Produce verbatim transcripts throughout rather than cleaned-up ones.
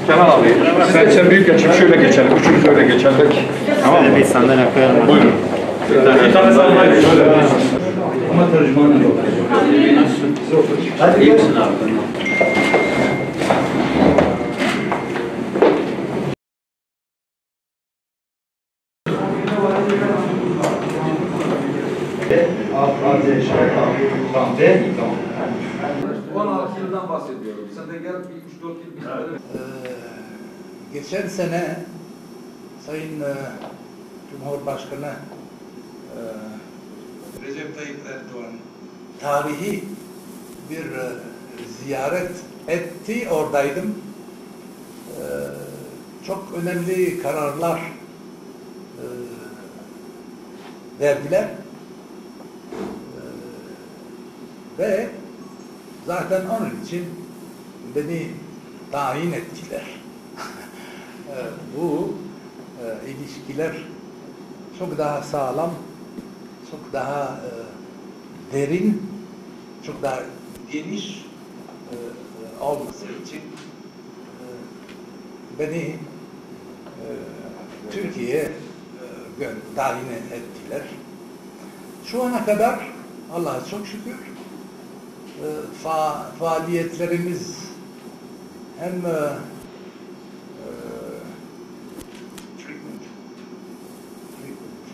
Kenan abi, sen, sen büyük geçin, şöyle geçelim, üçümüz öyle geçerdik. Tamam mı? Bir sandalye koyalım. Buyurun. Bir tane sandalye şöyle. Ama tercümanı yok. Hadi iyi misin abi? on altı yıldan bahsediyorum. Sen de gel bir üç dört yıl bir Ee, geçen sene Sayın e, Cumhurbaşkanı e, Recep Tayyip Erdoğan tarihi bir e, ziyaret etti, oradaydım. E, çok önemli kararlar e, verdiler. E, ve zaten onun için beni tayin ettiler. e, bu e, ilişkiler çok daha sağlam, çok daha e, derin, çok daha geniş e, e, olması için e, beni e, Türkiye'ye e, tayin ettiler. Şu ana kadar Allah'a çok şükür e, fa faaliyetlerimiz hem e, e, treatment, treatment,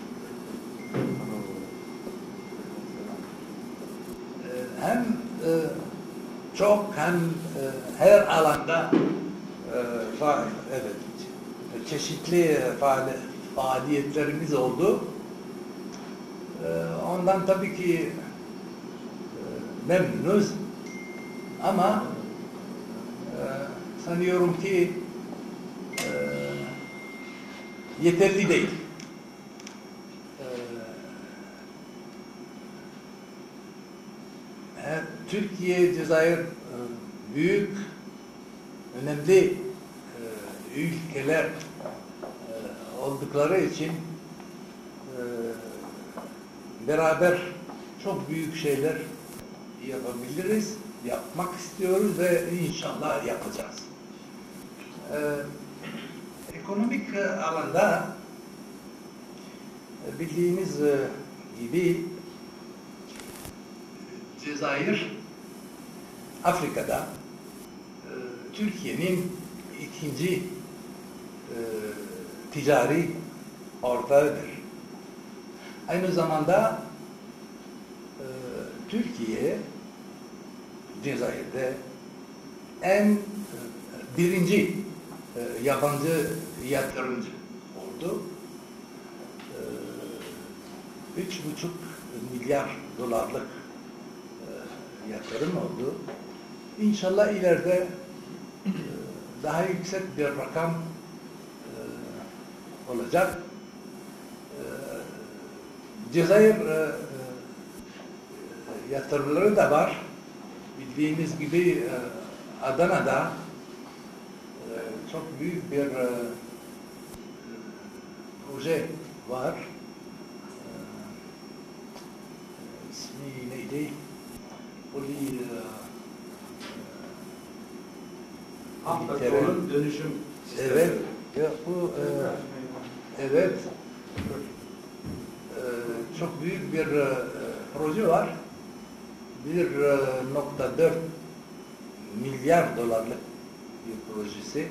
e, hem e, çok hem e, her alanda e, fa evet çeşitli faal faaliyetlerimiz oldu. E, ondan tabii ki memnunuz ama e, sanıyorum ki e, yeterli değil. E, Türkiye, Cezayir e, büyük, önemli e, ülkeler e, oldukları için e, beraber çok büyük şeyler yapabiliriz, yapmak istiyoruz ve inşallah yapacağız. Ee, ekonomik alanda bildiğiniz gibi Cezayir, Afrika'da e, Türkiye'nin ikinci e, ticari ortağıdır. Aynı zamanda e, Türkiye Cezayir'de en birinci e, yabancı yatırımcı oldu. E, üç buçuk milyar dolarlık e, yatırım oldu. İnşallah ileride e, daha yüksek bir rakam e, olacak. E, Cezayir e, yatırımları da var. Bildiğiniz gibi Adana'da çok büyük bir proje var. İsmi neydi? Poli Petrolün dönüşüm sistemi. Evet. Ya, bu e, evet. E, çok büyük bir e, proje var. bir nokta dört milyar dolarlık bir projesi.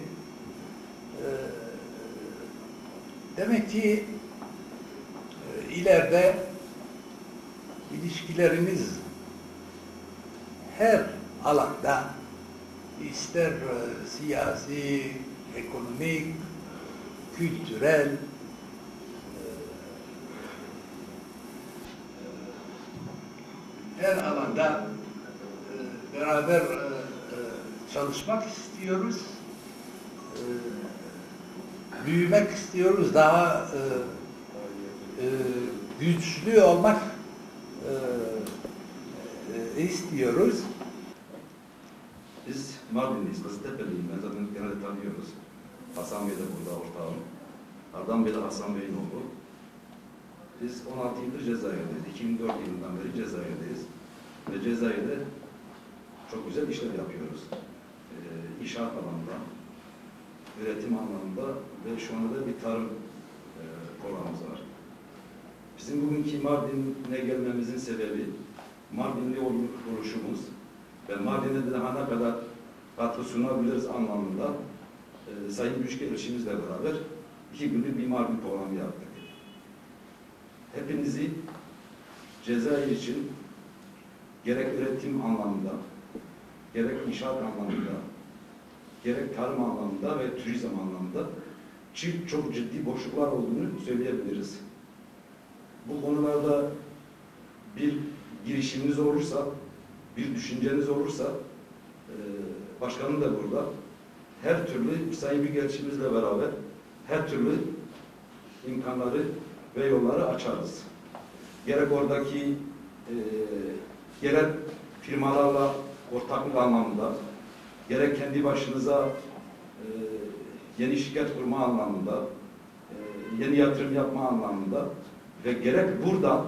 Demek ki ileride ilişkilerimiz her alanda, ister siyasi, ekonomik, kültürel, her alanda e, beraber e, çalışmak istiyoruz, e, büyümek istiyoruz, daha e, e, güçlü olmak e, e, istiyoruz. Biz Mardinliyiz, Kızıltepe'liyiz. Ben zaten genelde tanıyoruz. Hasan Bey de burada ortağım. Ardam Bey de Hasan Bey'in oğlu. Biz on altı yıldır Cezayir'deyiz. iki bin dört yılından beri Cezayir'deyiz. Ve Cezayir'de çok güzel işler yapıyoruz. Ee, inşaat alanında, üretim anlamında ve şu anda da bir tarım e, programımız var. Bizim bugünkü Mardin'e gelmemizin sebebi Mardinli oluşumuz ve Mardin'e de daha ne kadar katkı sunabiliriz anlamında e, Sayın Büyükelçimizle beraber iki günlük bir Mardin programı yaptık. Hepinizi Cezayir için gerek üretim anlamında, gerek inşaat anlamında, gerek tarım anlamında ve turizm anlamında çift çok ciddi boşluklar olduğunu söyleyebiliriz. Bu konularda bir girişiminiz olursa, bir düşünceniz olursa, e, başkanım da burada, her türlü Sayın Büyükelçimizle beraber her türlü imkanları ve yolları açarız. Gerek oradaki e, yerel firmalarla ortaklık anlamında, gerek kendi başınıza e, yeni şirket kurma anlamında, e, yeni yatırım yapma anlamında ve gerek buradan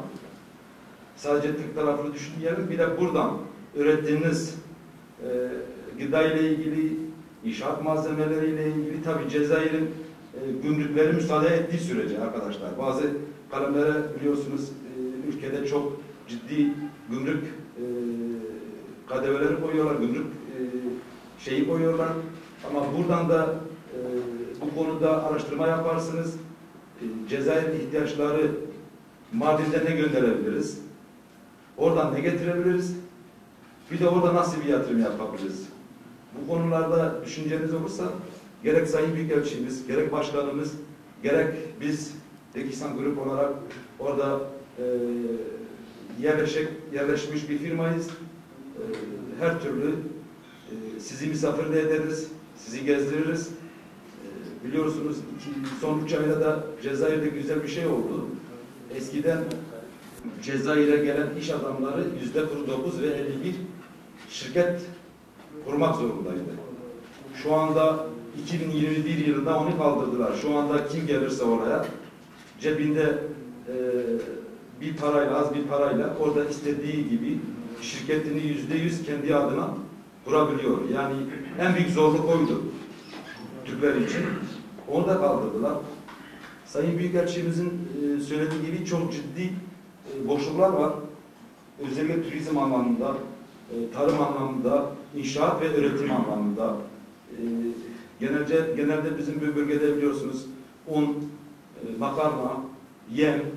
sadece Türk tarafını düşünmeyelim, bir de buradan ürettiğiniz e, gıda ile ilgili, inşaat malzemeleriyle ilgili tabi Cezayir'in e, gümrükleri müsaade ettiği sürece arkadaşlar. Bazı kalemlere biliyorsunuz e, ülkede çok ciddi gümrük e, kadeveleri koyuyorlar, gümrük e, şeyi koyuyorlar. Ama buradan da e, bu konuda araştırma yaparsınız. E, Cezayir'in ihtiyaçları Mardin'de ne gönderebiliriz? Oradan ne getirebiliriz? Bir de orada nasıl bir yatırım yapabiliriz? Bu konularda düşünceniz olursa gerek Sayın Büyükelçimiz, gerek başkanımız, gerek biz Tekistan Grup olarak orada e, yerleşik, yerleşmiş bir firmayız. E, her türlü e, sizi misafir de ederiz, sizi gezdiririz. E, biliyorsunuz iki, son üç ayda da Cezayir'de güzel bir şey oldu. Eskiden Cezayir'e gelen iş adamları yüzde kırk dokuz ve elli bir şirket kurmak zorundaydı. Şu anda iki bin yirmi bir yılında onu kaldırdılar. Şu anda kim gelirse oraya cebinde e, bir parayla, az bir parayla orada istediği gibi şirketini yüzde yüz kendi adına kurabiliyor. Yani en büyük zorluk oydu Türkler için. Onu da kaldırdılar. Sayın Büyükelçimizin e, söylediği gibi çok ciddi e, boşluklar var. Özellikle turizm anlamında, e, tarım anlamında, inşaat ve üretim anlamında. E, genelde, genelde bizim bu bölgede biliyorsunuz un, e, makarna, yem, e,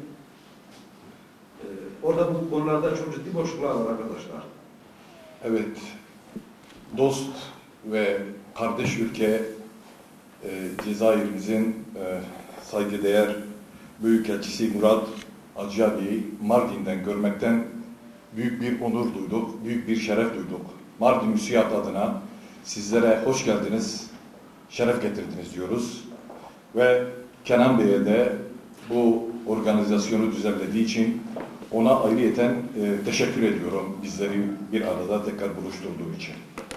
orada bu konularda çok ciddi boşluklar var arkadaşlar. Evet, dost ve kardeş ülke e, Cezayir'imizin e, saygıdeğer Büyükelçisi Murat Acıyabi'yi Mardin'den görmekten büyük bir onur duyduk, büyük bir şeref duyduk. Mardin Müsiyat adına sizlere hoş geldiniz, şeref getirdiniz diyoruz. Ve Kenan Bey'e de bu organizasyonu düzenlediği için ona ayrıyeten e, teşekkür ediyorum bizleri bir arada tekrar buluşturduğu için.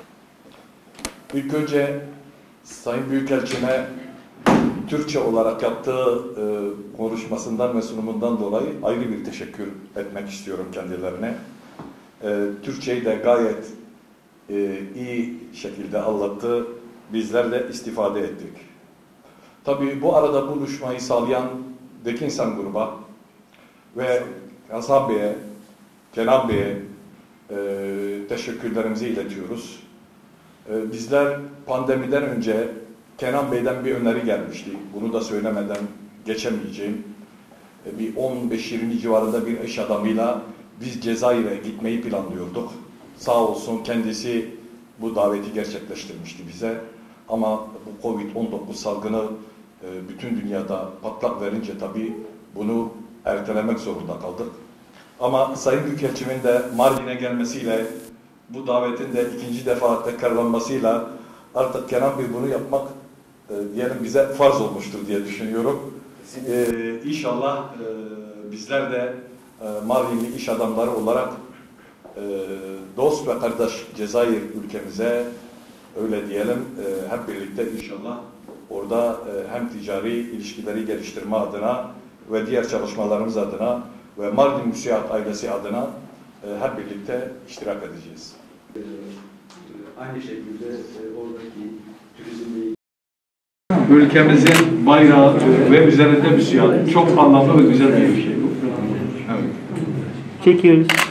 İlk önce Sayın Büyükelçime Türkçe olarak yaptığı e, konuşmasından ve sunumundan dolayı ayrı bir teşekkür etmek istiyorum kendilerine. E, Türkçeyi de gayet e, iyi şekilde anlattı. Bizler de istifade ettik. Tabii bu arada buluşmayı sağlayan Dekinsan gruba ve Hasan Bey'e, Kenan Bey'e e, teşekkürlerimizi iletiyoruz. E, bizler pandemiden önce Kenan Bey'den bir öneri gelmişti. Bunu da söylemeden geçemeyeceğim. E, bir on beş yirmi civarında bir iş adamıyla biz Cezayir'e gitmeyi planlıyorduk. Sağ olsun kendisi bu daveti gerçekleştirmişti bize. Ama bu kovid on dokuz salgını e, bütün dünyada patlak verince tabii bunu ertelemek zorunda kaldık. Ama Sayın Büyükelçimin de Mardin'e gelmesiyle, bu davetin de ikinci defa tekrarlanmasıyla artık Kenan Bey bunu yapmak e, diyelim bize farz olmuştur diye düşünüyorum. E, İnşallah e, bizler de e, Mardinli iş adamları olarak e, dost ve kardeş Cezayir ülkemize öyle diyelim e, hep birlikte inşallah orada e, hem ticari ilişkileri geliştirme adına ve diğer çalışmalarımız adına ve Mardin Müsiyat ailesi adına e, hep birlikte iştirak edeceğiz. Aynı şekilde e, oradaki turizmle ülkemizin bayrağı ve üzerinde müsiyat. Çok anlamlı ve güzel bir şey bu. Evet. Çekiyoruz.